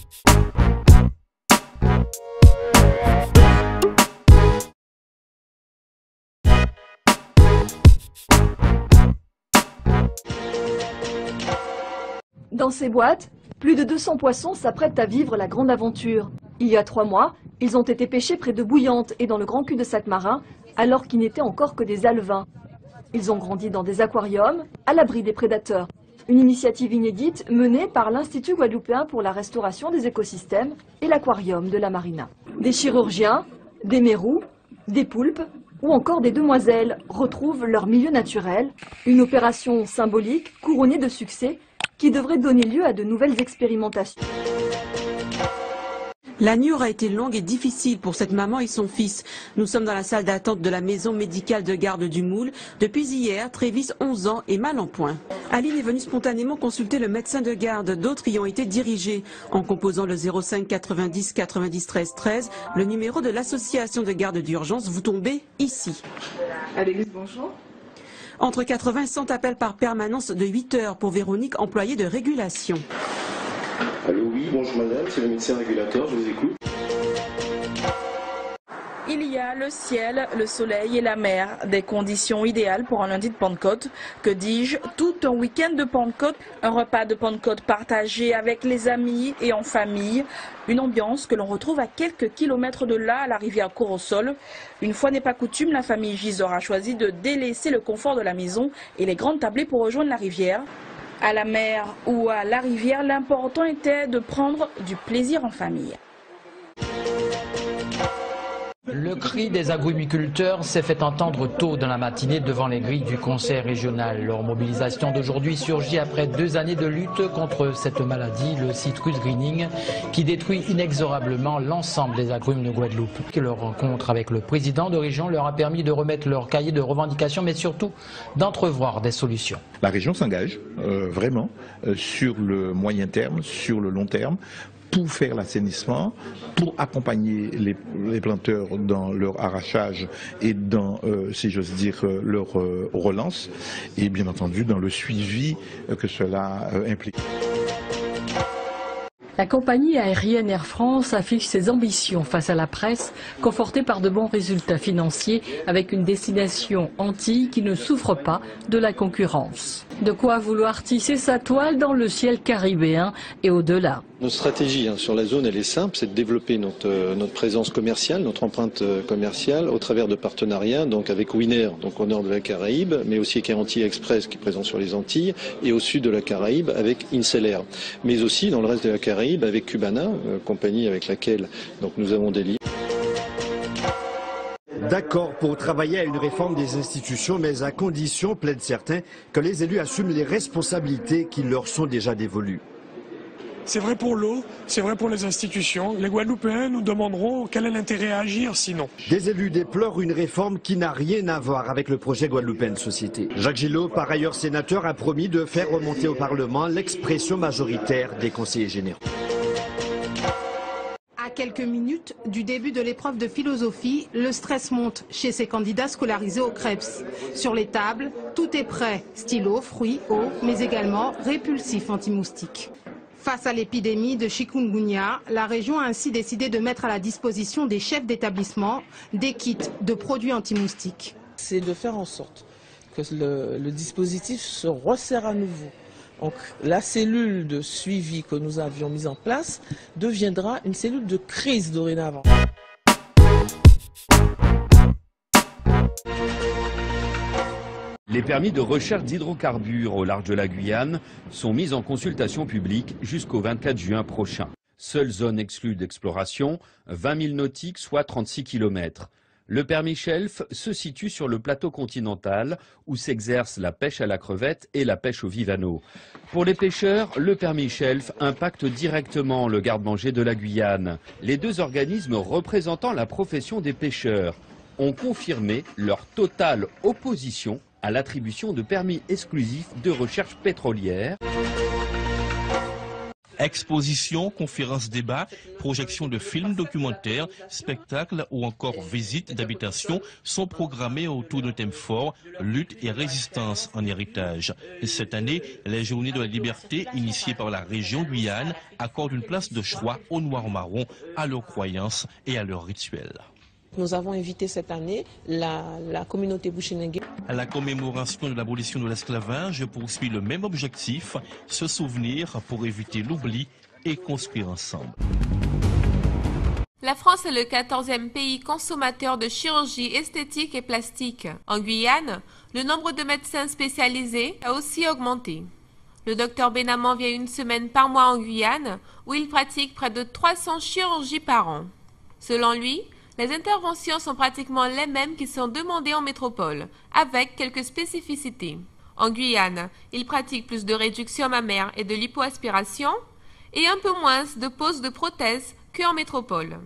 Dans ces boîtes, plus de 200 poissons s'apprêtent à vivre la grande aventure. Il y a 3 mois, ils ont été pêchés près de Bouillante et dans le grand cul-de-sac marin, alors qu'ils n'étaient encore que des alevins. Ils ont grandi dans des aquariums, à l'abri des prédateurs. Une initiative inédite menée par l'Institut guadeloupéen pour la restauration des écosystèmes et l'aquarium de la Marina. Des chirurgiens, des mérous, des poulpes ou encore des demoiselles retrouvent leur milieu naturel. Une opération symbolique couronnée de succès qui devrait donner lieu à de nouvelles expérimentations. La nuit aura été longue et difficile pour cette maman et son fils. Nous sommes dans la salle d'attente de la maison médicale de garde du Moule. Depuis hier, Trévis, 11 ans, est mal en point. Aline est venue spontanément consulter le médecin de garde. D'autres y ont été dirigés. En composant le 05 90 90 13 13, le numéro de l'association de garde d'urgence, vous tombez ici. Alex, bonjour. Entre 80 et 100 appels par permanence de 8 heures pour Véronique, employée de régulation. Allô, oui, bonjour madame, c'est le médecin régulateur, je vous écoute. Il y a le ciel, le soleil et la mer, des conditions idéales pour un lundi de Pentecôte. Que dis-je, tout un week-end de Pentecôte, un repas de Pentecôte partagé avec les amis et en famille. Une ambiance que l'on retrouve à quelques kilomètres de là, à la rivière Corosol. Une fois n'est pas coutume, la famille Gisors a choisi de délaisser le confort de la maison et les grandes tablées pour rejoindre la rivière. À la mer ou à la rivière, l'important était de prendre du plaisir en famille. Le cri des agrumiculteurs s'est fait entendre tôt dans la matinée devant les grilles du conseil régional. Leur mobilisation d'aujourd'hui surgit après 2 années de lutte contre cette maladie, le citrus greening, qui détruit inexorablement l'ensemble des agrumes de Guadeloupe. Leur rencontre avec le président de région leur a permis de remettre leur cahier de revendications, mais surtout d'entrevoir des solutions. La région s'engage vraiment sur le moyen terme, sur le long terme, pour faire l'assainissement, pour accompagner les planteurs dans leur arrachage et dans, si j'ose dire, leur relance, et bien entendu dans le suivi que cela implique. La compagnie aérienne Air France affiche ses ambitions face à la presse, confortée par de bons résultats financiers avec une destination Antilles qui ne souffre pas de la concurrence. De quoi vouloir tisser sa toile dans le ciel caribéen et au-delà. Notre stratégie sur la zone, elle est simple, c'est de développer notre présence commerciale, notre empreinte commerciale au travers de partenariats, donc avec Winair, donc au nord de la Caraïbe, mais aussi avec Antilles Express qui est présent sur les Antilles, et au sud de la Caraïbe avec Incellair, mais aussi dans le reste de la Caraïbe avec Cubana, compagnie avec laquelle donc, nous avons des liens. D'accord pour travailler à une réforme des institutions, mais à condition, plaident certains, que les élus assument les responsabilités qui leur sont déjà dévolues. C'est vrai pour l'eau, c'est vrai pour les institutions. Les Guadeloupéens nous demanderont quel est l'intérêt à agir sinon. Des élus déplorent une réforme qui n'a rien à voir avec le projet Guadeloupéen de société. Jacques Gillot, par ailleurs sénateur, a promis de faire remonter au Parlement l'expression majoritaire des conseillers généraux. À quelques minutes du début de l'épreuve de philosophie, le stress monte chez ces candidats scolarisés au CREPS. Sur les tables, tout est prêt, stylo, fruits, eau, mais également répulsif anti-moustique. Face à l'épidémie de chikungunya, la région a ainsi décidé de mettre à la disposition des chefs d'établissement des kits de produits anti-moustiques. C'est de faire en sorte que le dispositif se resserre à nouveau. Donc, la cellule de suivi que nous avions mise en place deviendra une cellule de crise dorénavant. Les permis de recherche d'hydrocarbures au large de la Guyane sont mis en consultation publique jusqu'au 24 juin prochain. Seule zone exclue d'exploration, 20 000 nautiques, soit 36 km. Le permis Shelf se situe sur le plateau continental où s'exerce la pêche à la crevette et la pêche au vivano. Pour les pêcheurs, le permis Shelf impacte directement le garde-manger de la Guyane. Les 2 organismes représentant la profession des pêcheurs ont confirmé leur totale opposition à l'attribution de permis exclusifs de recherche pétrolière. Expositions, conférences, débats, projections de films documentaires, spectacles ou encore visites d'habitations sont programmés autour d'un thème fort, lutte et résistance en héritage. Cette année, les Journées de la Liberté, initiées par la région Guyane, accordent une place de choix aux Noirs-Marrons, à leurs croyances et à leurs rituels. Nous avons invité cette année la communauté Bushinengue. La commémoration de l'abolition de l'esclavage poursuit le même objectif, se souvenir pour éviter l'oubli et construire ensemble. La France est le 14e pays consommateur de chirurgie esthétique et plastique. En Guyane, le nombre de médecins spécialisés a aussi augmenté. Le docteur Benamon vient une semaine par mois en Guyane, où il pratique près de 300 chirurgies par an. Selon lui, les interventions sont pratiquement les mêmes qui sont demandées en métropole, avec quelques spécificités. En Guyane, il pratique plus de réduction mammaire et de lipoaspiration, et un peu moins de pose de prothèses qu'en métropole.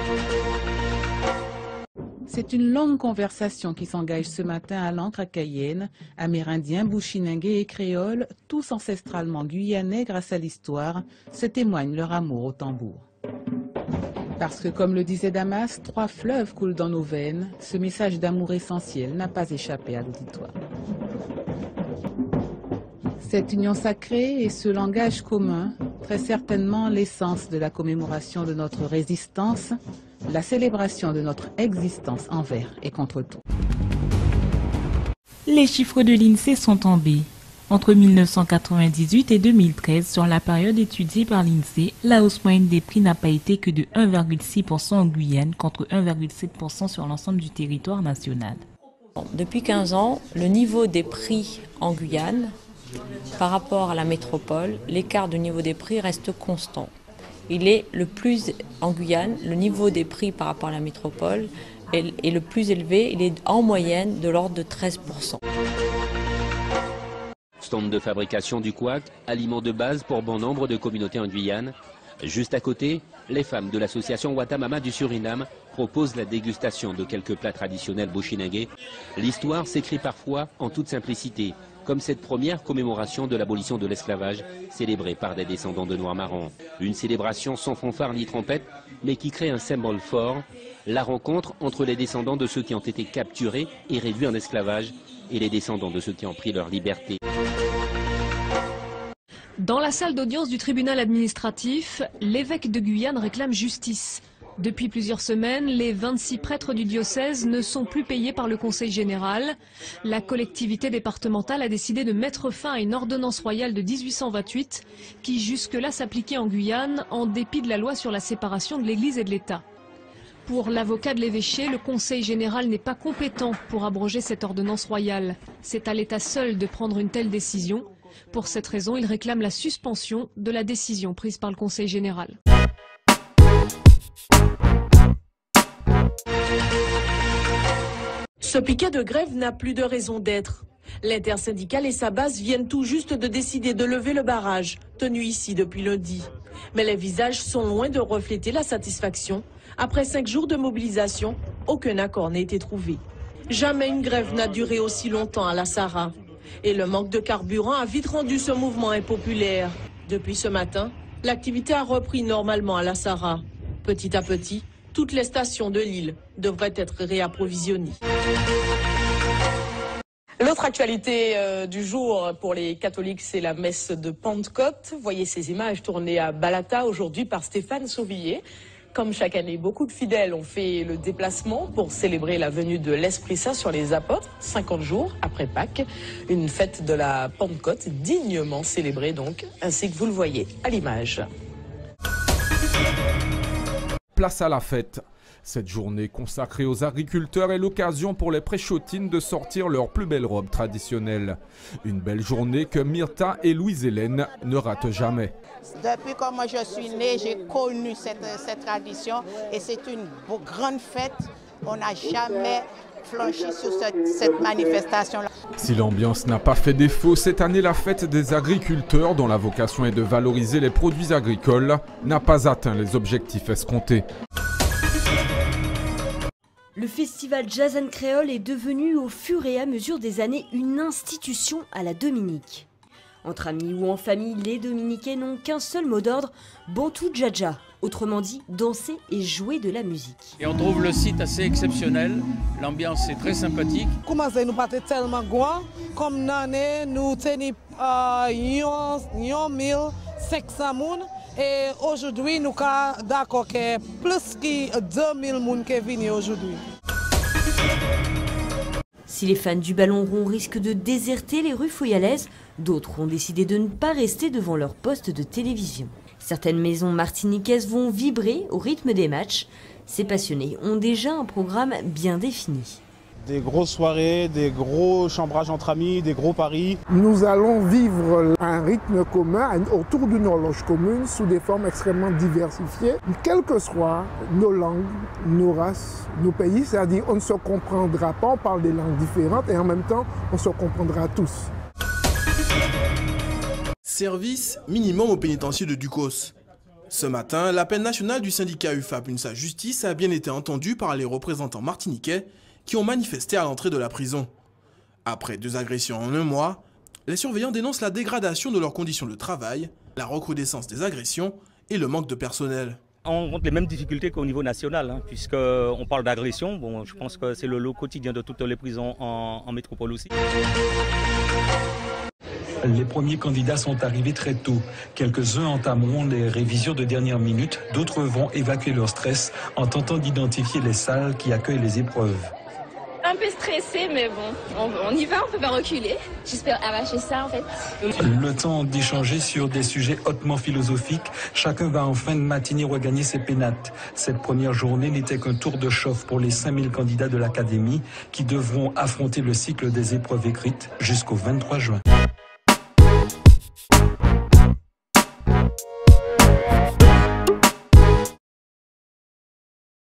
C'est une longue conversation qui s'engage ce matin à l'Ancre à Cayenne. Amérindiens, Bushinengue et Créoles, tous ancestralement guyanais grâce à l'histoire, se témoignent leur amour au tambour. Parce que, comme le disait Damas, 3 fleuves coulent dans nos veines, ce message d'amour essentiel n'a pas échappé à l'auditoire. Cette union sacrée et ce langage commun, très certainement l'essence de la commémoration de notre résistance, la célébration de notre existence envers et contre tout. Les chiffres de l'INSEE sont tombés. Entre 1998 et 2013, sur la période étudiée par l'INSEE, la hausse moyenne des prix n'a pas été que de 1,6% en Guyane contre 1,7% sur l'ensemble du territoire national. Depuis 15 ans, le niveau des prix en Guyane, par rapport à la métropole, l'écart de niveau des prix reste constant. Il est le plus, en Guyane, le niveau des prix par rapport à la métropole est le plus élevé, il est en moyenne de l'ordre de 13%. Stand de fabrication du couac, aliment de base pour bon nombre de communautés en Guyane. Juste à côté, les femmes de l'association Watamama du Suriname proposent la dégustation de quelques plats traditionnels bushinengue. L'histoire s'écrit parfois en toute simplicité, comme cette première commémoration de l'abolition de l'esclavage, célébrée par des descendants de Noirs-Marrons. Une célébration sans fanfare ni trompette, mais qui crée un symbole fort, la rencontre entre les descendants de ceux qui ont été capturés et réduits en esclavage, et les descendants de ceux qui ont pris leur liberté. Dans la salle d'audience du tribunal administratif, l'évêque de Guyane réclame justice. Depuis plusieurs semaines, les 26 prêtres du diocèse ne sont plus payés par le Conseil général. La collectivité départementale a décidé de mettre fin à une ordonnance royale de 1828 qui jusque-là s'appliquait en Guyane en dépit de la loi sur la séparation de l'Église et de l'État. Pour l'avocat de l'évêché, le Conseil général n'est pas compétent pour abroger cette ordonnance royale. C'est à l'État seul de prendre une telle décision. Pour cette raison, il réclame la suspension de la décision prise par le Conseil général. Ce piquet de grève n'a plus de raison d'être. L'intersyndicale et sa base viennent tout juste de décider de lever le barrage, tenu ici depuis lundi. Mais les visages sont loin de refléter la satisfaction. Après 5 jours de mobilisation, aucun accord n'a été trouvé. Jamais une grève n'a duré aussi longtemps à la Sahara. Et le manque de carburant a vite rendu ce mouvement impopulaire. Depuis ce matin, l'activité a repris normalement à la Sahara. Petit à petit, toutes les stations de l'île devraient être réapprovisionnées. L'autre actualité du jour pour les catholiques, c'est la messe de Pentecôte. Voyez ces images tournées à Balata aujourd'hui par Stéphane Sauvillier. Comme chaque année, beaucoup de fidèles ont fait le déplacement pour célébrer la venue de l'Esprit Saint sur les apôtres, 50 jours après Pâques. Une fête de la Pentecôte dignement célébrée donc, ainsi que vous le voyez à l'image. Place à la fête. Cette journée consacrée aux agriculteurs est l'occasion pour les préchotines de sortir leurs plus belles robes traditionnelles. Une belle journée que Myrtha et Louise-Hélène ne ratent jamais. Depuis que moi je suis née, j'ai connu cette tradition et c'est une grande fête. On n'a jamais flanchi sur cette manifestation-là. Si l'ambiance n'a pas fait défaut, cette année la fête des agriculteurs, dont la vocation est de valoriser les produits agricoles, n'a pas atteint les objectifs escomptés. Le festival Jazz and Créole est devenu au fur et à mesure des années une institution à la Dominique. Entre amis ou en famille, les Dominicains n'ont qu'un seul mot d'ordre, Bantou Djadja. Autrement dit, danser et jouer de la musique. Et on trouve le site assez exceptionnel, l'ambiance est très sympathique. Comment ça nous partait tellement grand, comme l'année, nous tenons 1500 personnes et aujourd'hui nous sommes d'accord que plus que 2000 personnes qui viennent aujourd'hui. Si les fans du ballon rond risquent de déserter les rues foyalaises, d'autres ont décidé de ne pas rester devant leur poste de télévision. Certaines maisons martiniquaises vont vibrer au rythme des matchs. Ces passionnés ont déjà un programme bien défini. Des grosses soirées, des gros chambrages entre amis, des gros paris. Nous allons vivre un rythme commun autour d'une horloge commune sous des formes extrêmement diversifiées, quelles que soient nos langues, nos races, nos pays. C'est-à-dire on ne se comprendra pas, on parle des langues différentes et en même temps on se comprendra tous. Service minimum au pénitencier de Ducos. Ce matin, l'appel national du syndicat UFAP UNSA Justice a bien été entendu par les représentants martiniquais qui ont manifesté à l'entrée de la prison. Après 2 agressions en 1 mois, les surveillants dénoncent la dégradation de leurs conditions de travail, la recrudescence des agressions et le manque de personnel. On rencontre les mêmes difficultés qu'au niveau national, puisqu'on parle d'agression. Bon, je pense que c'est le lot quotidien de toutes les prisons en métropole aussi. Les premiers candidats sont arrivés très tôt. Quelques-uns entameront les révisions de dernière minute, d'autres vont évacuer leur stress en tentant d'identifier les salles qui accueillent les épreuves. Un peu stressé, mais bon, on y va, on peut pas reculer. J'espère arracher ça en fait. Le temps d'échanger sur des sujets hautement philosophiques, chacun va en fin de matinée regagner ses pénates. Cette première journée n'était qu'un tour de chauffe pour les 5000 candidats de l'académie qui devront affronter le cycle des épreuves écrites jusqu'au 23 juin.